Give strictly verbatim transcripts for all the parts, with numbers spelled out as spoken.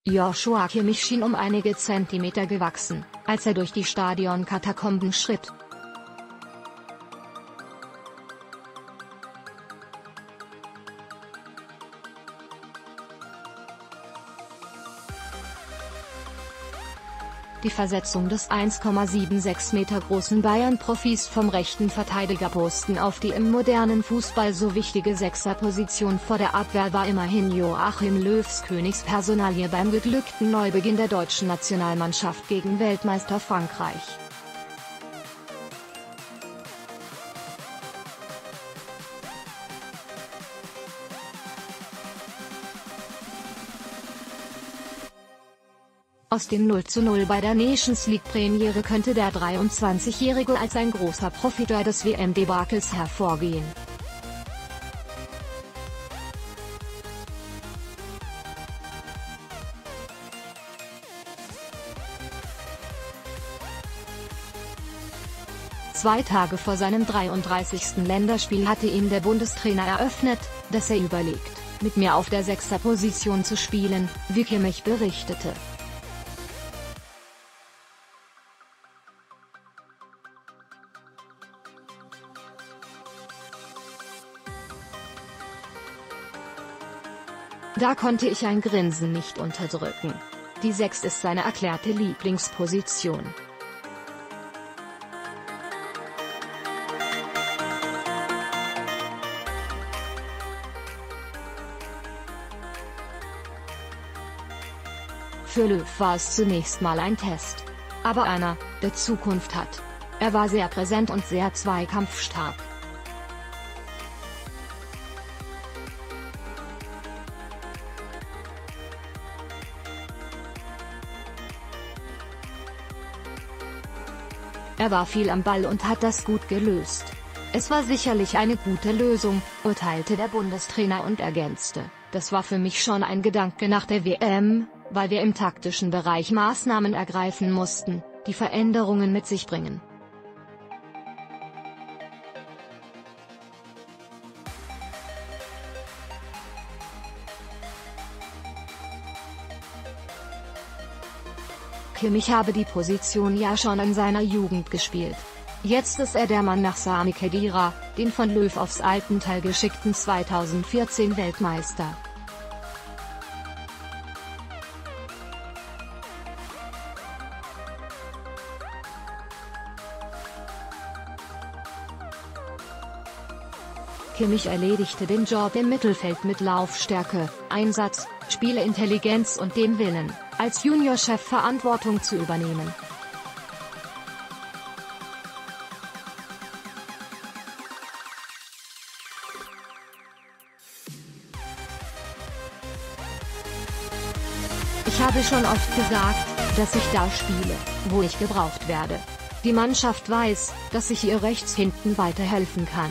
Joshua Kimmich schien um einige Zentimeter gewachsen, als er durch die Stadionkatakomben schritt. Die Versetzung des eins Komma sechsundsiebzig Meter großen Bayern-Profis vom rechten Verteidigerposten auf die im modernen Fußball so wichtige Sechserposition vor der Abwehr war immerhin Joachim Löws Königspersonalie beim geglückten Neubeginn der deutschen Nationalmannschaft gegen Weltmeister Frankreich. Aus dem null zu null bei der Nations League-Premiere könnte der dreiundzwanzigjährige als ein großer Profiteur des W M-Debakels hervorgehen. Zwei Tage vor seinem dreiunddreißigsten Länderspiel hatte ihm der Bundestrainer eröffnet, dass er überlegt, mit mir auf der Sechserposition zu spielen, wie Kimmich berichtete. Da konnte ich ein Grinsen nicht unterdrücken. Die Sechs ist seine erklärte Lieblingsposition. Für Löw war es zunächst mal ein Test. Aber einer, der Zukunft hat. Er war sehr präsent und sehr zweikampfstark. Er war viel am Ball und hat das gut gelöst. Es war sicherlich eine gute Lösung, urteilte der Bundestrainer und ergänzte, das war für mich schon ein Gedanke nach der W M, weil wir im taktischen Bereich Maßnahmen ergreifen mussten, die Veränderungen mit sich bringen. Kimmich habe die Position ja schon in seiner Jugend gespielt. Jetzt ist er der Mann nach Sami Khedira, den von Löw aufs Altental geschickten zweitausendvierzehn Weltmeister. Kimmich erledigte den Job im Mittelfeld mit Laufstärke, Einsatz, Spielintelligenz und dem Willen, als Juniorchef Verantwortung zu übernehmen. Ich habe schon oft gesagt, dass ich da spiele, wo ich gebraucht werde. Die Mannschaft weiß, dass ich ihr rechts hinten weiterhelfen kann.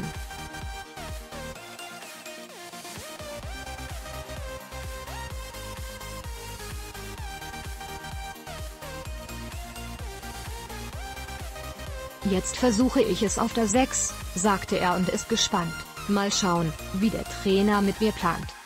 Jetzt versuche ich es auf der Sechs, sagte er und ist gespannt. Mal schauen, wie der Trainer mit mir plant.